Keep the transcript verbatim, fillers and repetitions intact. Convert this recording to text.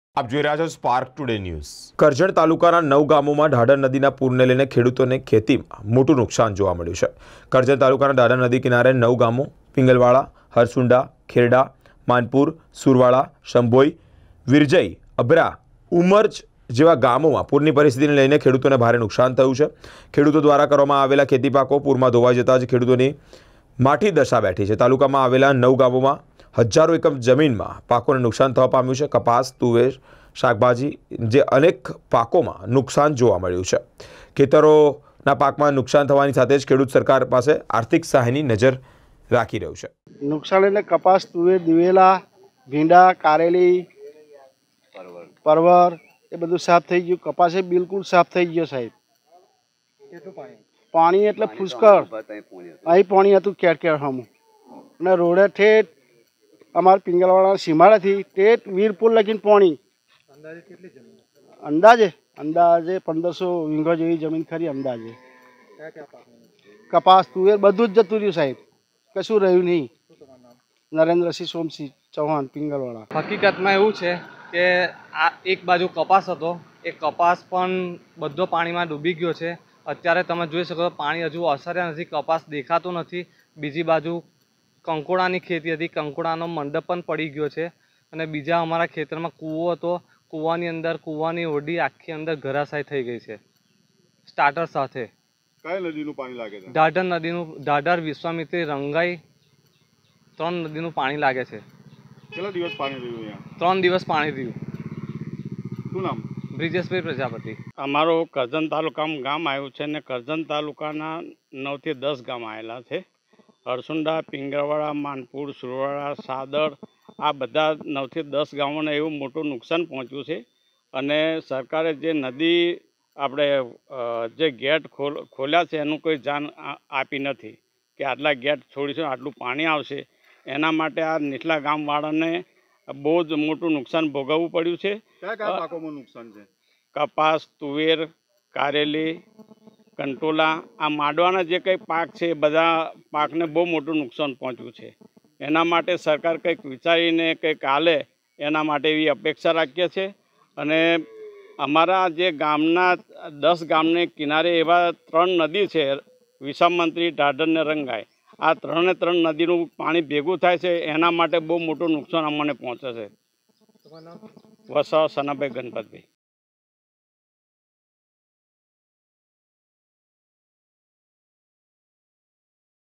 આપ જોઈ રહ્યા છો સ્પાર્ક ટુડે ન્યૂઝ। કરજણ તાલુકાના નવ ગામોમાં ઢાઢર નદીના પૂરને લઈને ખેડૂતોને ખેતીમાં મોટું નુકસાન જોવા મળ્યું છે। કરજણ તાલુકાના ઢાઢર નદી કિનારે નવ ગામો પિંગલવાડા, હરસુંડા, ખેરડા, માનપુર, સુરવાડા, શંભોઈ, વિરજઈ, અભરા, ઉમરચ જેવા ગામોમાં પૂરની પરિસ્થિતિને લઈને ખેડૂતોને ભારે નુકસાન થયું છે। ખેડૂતો દ્વારા કરવામાં આવેલા ખેતી પાકો પૂરમાં ધોવાઈ જતા જ ખેડૂતોની માઠી દશા બેઠી છે। તાલુકામાં આવેલા નવ ગામોમાં હજારો એકર જમીનમાં પાકોને નુકસાન થવા પામ્યું છે। કપાસ, તુવેર, શાકભાજી જે અનેક પાકોમાં નુકસાન જોવા મળ્યું છે। ખેતરોના પાકમાં નુકસાન થવાની સાથે જ ખેડૂત સરકાર પાસે આર્થિક સહાયની નજર રાખી રહ્યું છે। નુકસાન એટલે કપાસ, તુવેર, દિવેલા, ભીંડા, કારેલી, પરવર એ બધું સાફ થઈ ગયું। કપાસે બિલકુલ સાફ થઈ ગયો સાહેબ। પાણી એટલે પુષ્કળ, અહીં પાણી હતું કેર કેર હમ અને રોડે ઠેઠ અમારા પિંગલવાડા સીમાડાથી ઠેઠ વીરપુર લગીને પાણી। અંદાજે અંદાજે પંદરસો વીઘા જેવી જમીન ખરી અંદાજે। કપાસ, તુવેર બધું જ જતું રહ્યું સાહેબ, કશું રહ્યું નહીં। નરેન્દ્રસિંહ સોમસિંહ ચૌહાણ, પિંગલવાડા। હકીકતમાં એવું છે કે આ એક બાજુ કપાસ હતો, એ કપાસ પણ બધો પાણીમાં ડૂબી ગયો છે। અત્યારે તમે જોઈ શકો છો પાણી હજુ અસરે નથી, કપાસ દેખાતો નથી। બીજી બાજુ કંકોડાની ખેતી હતી, કંકોડાનો મંડપ પણ પડી ગયો છે અને બીજા અમારા ખેતરમાં કૂવો હતો, કૂવાની અંદર કૂવાની ઓરડી આખી અંદર ઘરાશાય થઈ ગઈ છે સ્ટાર્ટર સાથે। કઈ નદીનું પાણી લાગે છે? ઢાઢર નદીનું, ઢાઢર, વિશ્વામિત્રી, રંગાઈ ત્રણ નદીનું પાણી લાગે છે। કેટલા દિવસ પાણી રહ્યું અહીંયા? ત્રણ દિવસ પાણી રહ્યું। શું નામ? બ્રિજેશભાઈ પ્રજાપતિ। અમારું કરજણ તાલુકામાં ગામ આવ્યું છે અને કરજણ તાલુકાના નવથી દસ ગામ આવેલા છે। હરસુંડા, પિંગળવાડા, માનપુર, સુરવાડા, સાદર આ બધા નવથી દસ ગામોને એવું મોટું નુકસાન પહોંચ્યું છે અને સરકારે જે નદી આપણે જે ગેટ ખોલ ખોલ્યા છે એનું કોઈ જાણ આપી નથી કે આટલા ગેટ છોડીશું આટલું પાણી આવશે। એના માટે આ નીચલા ગામવાળાને બહુ જ મોટું નુકસાન ભોગવવું પડ્યું છે। કયા કયા પાકોમાં નુકસાન છે? કપાસ, તુવેર, કારેલી, કંટોલા આ માંડવાના જે કંઈ પાક છે એ બધા પાકને બહુ મોટું નુકસાન પહોંચ્યું છે। એના માટે સરકાર કંઈક વિચારીને કંઈક હાલે એના માટે એવી અપેક્ષા રાખીએ છીએ અને અમારા જે ગામના દસ ગામને કિનારે એવા ત્રણ નદી છે, વિશ્વામિત્રી, ઢાઢર ને રંગાઈ, આ ત્રણે ત્રણ નદીનું પાણી ભેગું થાય છે એના માટે બહુ મોટું નુકસાન અમને પહોંચે છે। વસાવા સનાભાઈ ગણપતભાઈ।